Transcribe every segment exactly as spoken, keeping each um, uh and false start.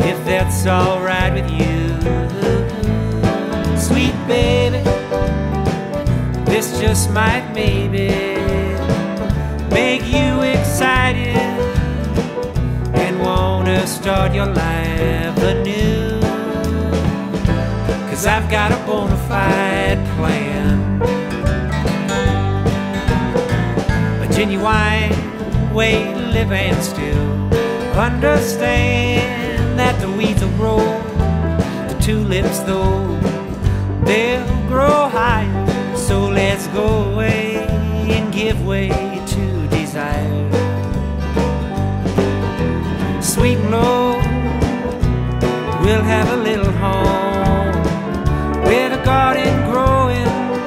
if that's all right with you. Sweet baby, this just might maybe make you excited and wanna start your life anew. 'Cause I've got a bona fide plan, a genuine way to live and still understand that the weeds will grow, the tulips though, they'll grow higher. So let's go away and give way to desire. Sweet and low, we'll have a little home with a garden growing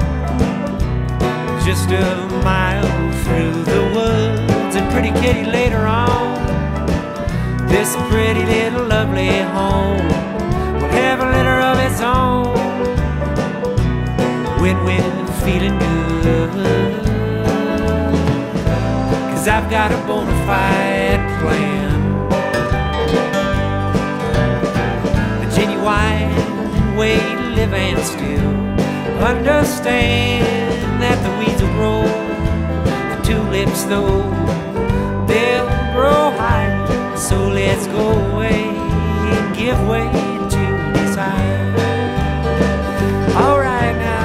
just a mile through the woods. And pretty kitty later on, this pretty little lovely home will have a litter of its own when we're feeling good. 'Cause I've got a bona fide plan, a genuine way to live and still understand that the weeds will grow, the tulips though, they'll grow higher. So let's go away and give way to desire. All right now.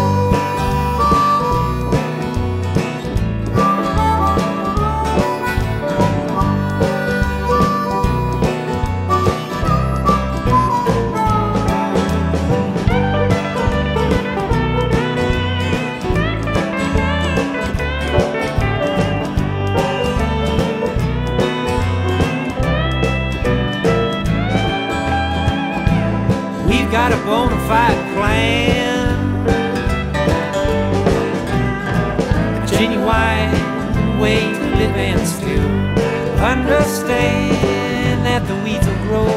Got a bona fide plan, a genuine way to live and still understand that the weeds will grow,